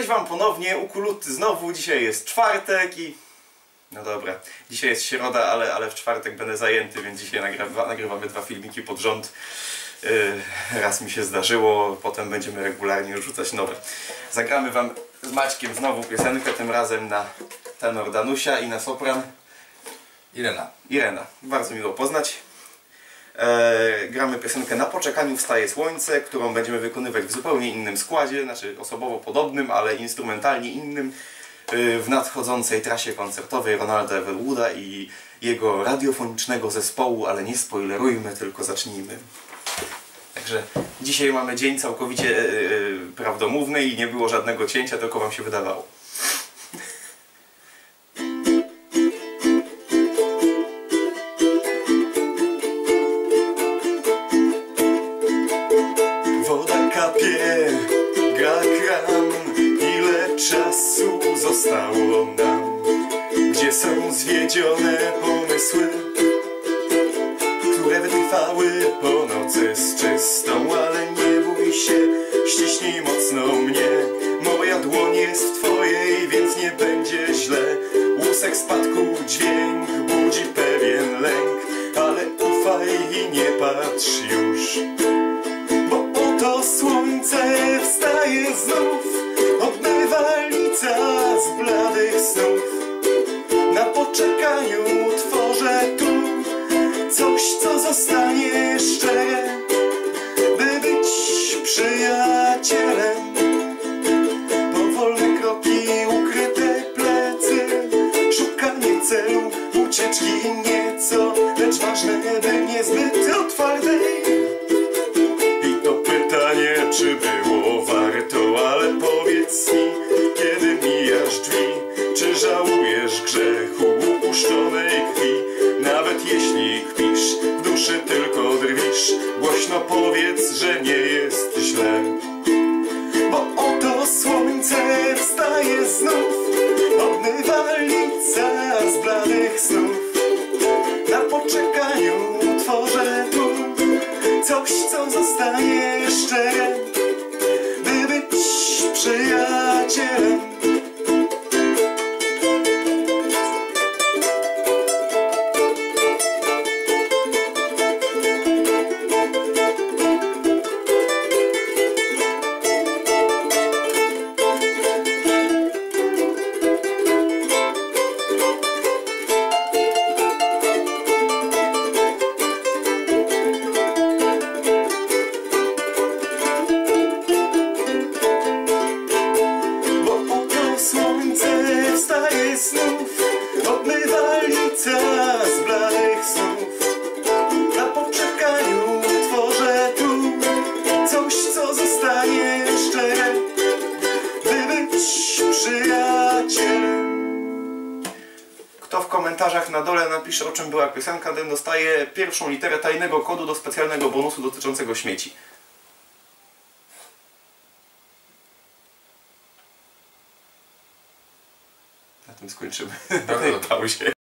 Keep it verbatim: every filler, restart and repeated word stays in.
Cześć wam ponownie, Ukuluty znowu, dzisiaj jest czwartek i... No dobra, dzisiaj jest środa, ale, ale w czwartek będę zajęty, więc dzisiaj nagrywa, nagrywamy dwa filmiki pod rząd. Yy, raz mi się zdarzyło, potem będziemy regularnie rzucać nowe. Zagramy wam z Maćkiem znowu piosenkę, tym razem na tenor Danusia i na sopran Irena. Irena. Bardzo miło poznać. E, gramy piosenkę Na poczekaniu wstaje słońce, którą będziemy wykonywać w zupełnie innym składzie, znaczy osobowo podobnym, ale instrumentalnie innym, e, w nadchodzącej trasie koncertowej Ronalda Everwooda i jego radiofonicznego zespołu, ale nie spoilerujmy, tylko zacznijmy. Także dzisiaj mamy dzień całkowicie e, e, prawdomówny i nie było żadnego cięcia, tylko wam się wydawało. Gra kran, ile czasu zostało nam? Gdzie są zwiedzione pomysły, które wytrwały po nocy z czystą? Ale nie bój się, ściśnij mocno mnie, moja dłoń jest w twojej, więc nie będzie źle. Łusek spadku dźwięk budzi pewien lęk, ale ufaj i nie patrz już, bo oto słońce wstaje znów, obmywalnica z bladych snów. Na poczekaniu tworzę tu coś, co zostanie szczere, by być przyjacielem. Powolne kroki, ukryte plecy, szukanie celu, ucieczki nieco, lecz ważne, by niezbyt otwartej. Czy było warto, ale powiedz mi, kiedy mijasz drzwi, czy żałujesz grzechu upuszczonej krwi? Nawet jeśli kpisz, w duszy tylko drwisz, głośno powiedz, że nie jest źle. Bo oto słońce wstaje znów, obmywalnica z bladych snów. Na poczekaniu tworzę tu coś, co zostanie szczere, by być przyjacielem. Znów obmywalnica z bladych snów. Na poczekaniu tworzę tu coś, co zostanie szczere, by być przyjacielem. Kto w komentarzach na dole napisze, o czym była piosenka, ten dostaje pierwszą literę tajnego kodu do specjalnego bonusu dotyczącego śmieci. Na tym skończymy. Na tej pauzie.